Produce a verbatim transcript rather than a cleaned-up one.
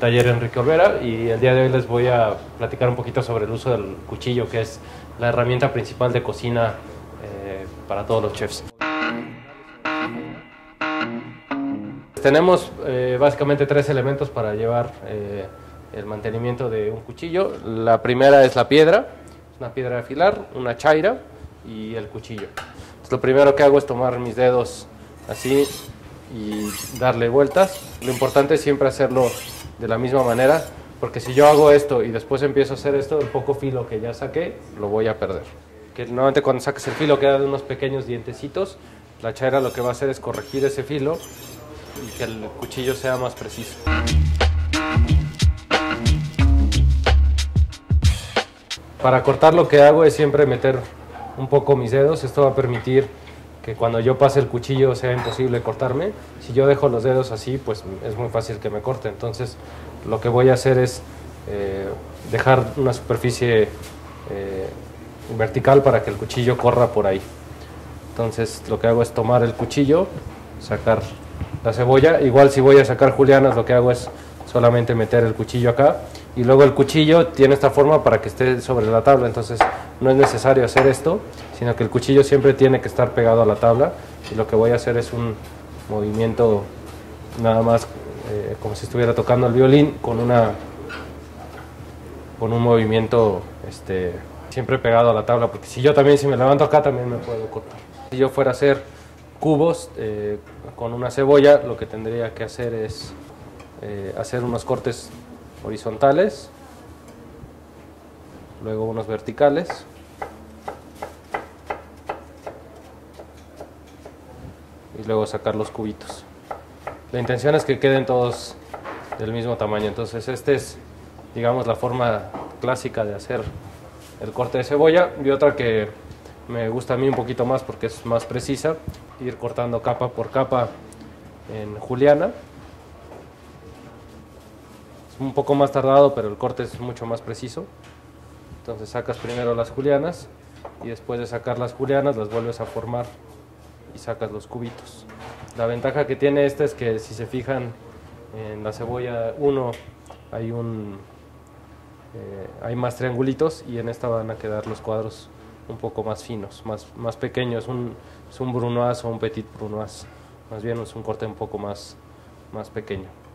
taller Enrique Olvera y el día de hoy les voy a platicar un poquito sobre el uso del cuchillo, que es la herramienta principal de cocina eh, para todos los chefs. Tenemos eh, básicamente tres elementos para llevar eh, el mantenimiento de un cuchillo. La primera es la piedra, es una piedra de afilar, una chaira y el cuchillo. Entonces, lo primero que hago es tomar mis dedos así y darle vueltas. Lo importante es siempre hacerlo de la misma manera, porque si yo hago esto y después empiezo a hacer esto, el poco filo que ya saqué lo voy a perder. Que normalmente cuando saques el filo quedan unos pequeños dientecitos. La chaira lo que va a hacer es corregir ese filo y que el cuchillo sea más preciso. Para cortar lo que hago es siempre meter un poco mis dedos. Esto va a permitir que cuando yo pase el cuchillo sea imposible cortarme. Si yo dejo los dedos así, pues es muy fácil que me corte. Entonces lo que voy a hacer es eh, dejar una superficie eh, vertical para que el cuchillo corra por ahí. Entonces lo que hago es tomar el cuchillo, sacar la cebolla. Igual si voy a sacar julianas, lo que hago es solamente meter el cuchillo acá, y luego el cuchillo tiene esta forma para que esté sobre la tabla, entonces no es necesario hacer esto, sino que el cuchillo siempre tiene que estar pegado a la tabla, y lo que voy a hacer es un movimiento nada más eh, como si estuviera tocando el violín, con una con un movimiento este, siempre pegado a la tabla, porque si yo también, si me levanto acá, también me puedo cortar. Si yo fuera a hacer cubos eh, con una cebolla, lo que tendría que hacer es eh, hacer unos cortes horizontales, luego unos verticales, y luego sacar los cubitos. La intención es que queden todos del mismo tamaño. Entonces este es, digamos, la forma clásica de hacer el corte de cebolla. Y otra que me gusta a mí un poquito más porque es más precisa, ir cortando capa por capa en juliana. Es un poco más tardado, pero el corte es mucho más preciso. Entonces sacas primero las julianas y después de sacar las julianas las vuelves a formar y sacas los cubitos. La ventaja que tiene esta es que, si se fijan, en la cebolla uno hay un eh, hay más triangulitos, y en esta van a quedar los cuadros un poco más finos, más, más pequeños. Un, es un brunoise o un petit brunoise, más bien es un corte un poco más, más pequeño.